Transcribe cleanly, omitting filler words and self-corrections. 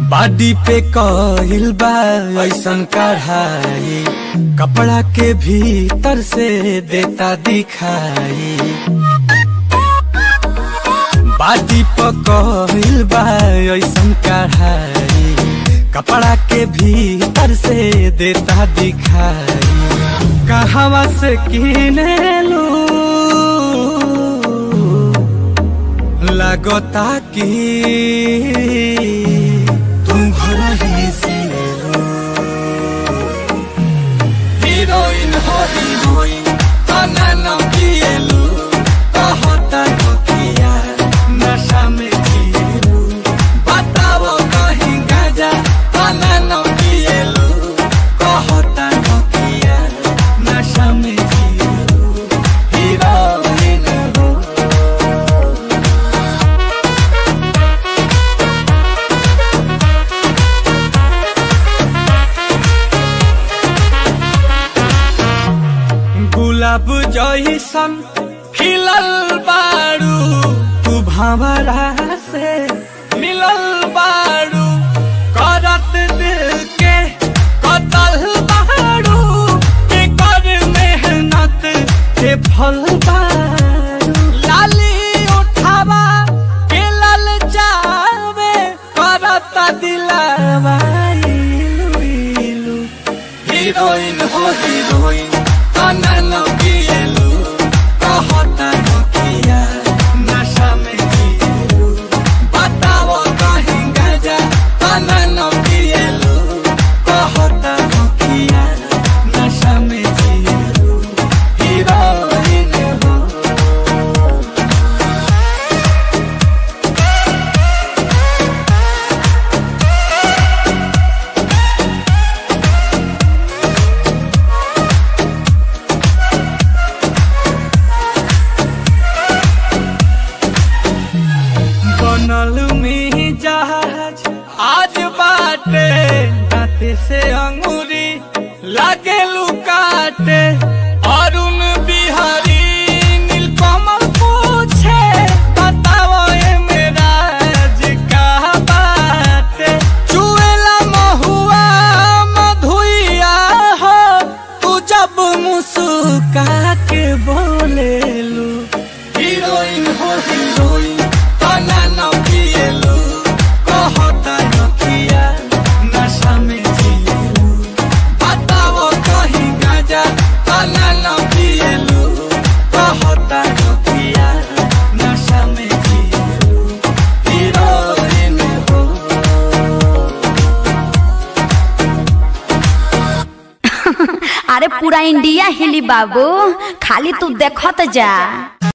बाडी पे कहिल बा ऐसन कढ़ाई, कपड़ा के भीतर से देता दिखाई। बाडी पे कहिल बा ऐसन कढ़ाई, कपड़ा के भीतर से देता दिखाई। कहवा से किने लू लगता कि तुम घर ही से हीरोइन हो हीरोइन तना न पिएलू, कहता हो किया नशा में जिएलू। बताओ कहीं गाजा तना न पिएलू, कहता हो किया नशा में जिएलू। हीरोइन हो गुलाब जइसन खिलल बारू, तू भंवरा से मिलल बारू। करत दिल के कतल बारू, के कर मेहनत के फल बारू। लाली उठावा के लल जावे, करत दिलावा इलू इलू। हीरोइन हो हीरोइन तना न पिएलू, कहता हो किया नशा में जिएलू। बताओ कहीं गाजा तना न पिएलू, कहता हो किया नशा में जिएलू। हीरोइन हो बनल में जहाज आज बाटे, दांते से अंगूरी लागे लुकाटे। अरुण बिहारी नीलकमल पूछे, बताओ ये मेरा का बाटे। चुएला महुआ मधुइया हो, तू जब मुस्कुरा के बोलेलू। हीरोइन हो हीरोइन तना न पिएलू, कहता हो किया नशा में जिएलू। बताओ कहीं गाजा तना न पिएलू, कहता हो किया नशा में जिएलू। हीरोइन हो अरे पूरा इंडिया हिली बाबू, खाली तू देखत जा।